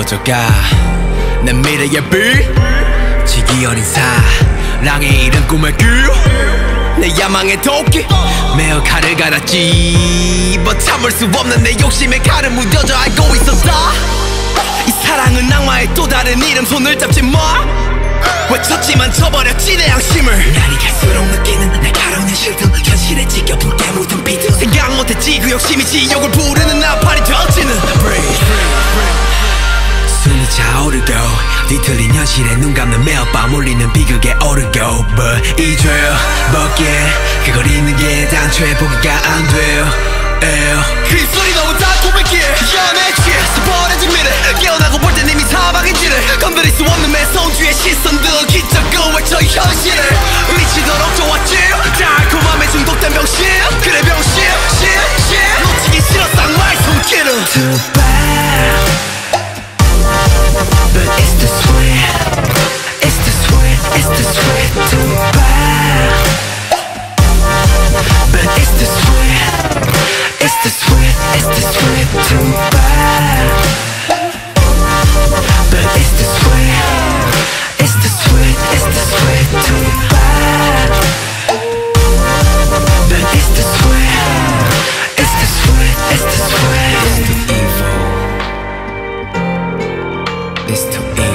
어두워져가 내 미래의 빛 지기 어린 사랑의 이른 꿈의 길내 야망의 도끼 매어 칼을 갈았지 뭐 참을 수 없는 내 욕심에 칼을 무뎌져 알고 있었다 이 사랑은 악마의 또 다른 이름 손을 잡지 마 외쳤지만 저버렸지 내 양심을 날이 갈수록 느끼는 날카로운 현실들 현실에 지겨 붉게 묻은 비트 생각 못했지 그 욕심이 지옥을 부르는 나팔이 되어지는 숨이 차오르고 뒤틀린 현실에 눈 감는 매일 밤 울리는 비극에 오르고 But 이 죄 벗긴 그걸 잊는 게 당초에 보기가 안 돼요 그 입술이 너무 달콤했기에 연애치 버려진 미래 깨어나고 볼 땐 이미 사방인지를 건드릴 수 없는 매서운주의 시선들 기적을 외쳐 현실을 미치도록 좋았지 달콤함에 중독된 병신 그래 병신 놓치기 싫어 쌍화의 손길을 Too bad But it's the sweet It's the sweet It's the sweet Too bad But it's the sweet It's the sweet It's the sweet Too bad But it's the sweet It's the sweet It's the sweet Too bad But it's the sweet It's the sweet It's the sweet It's too evil It's too evil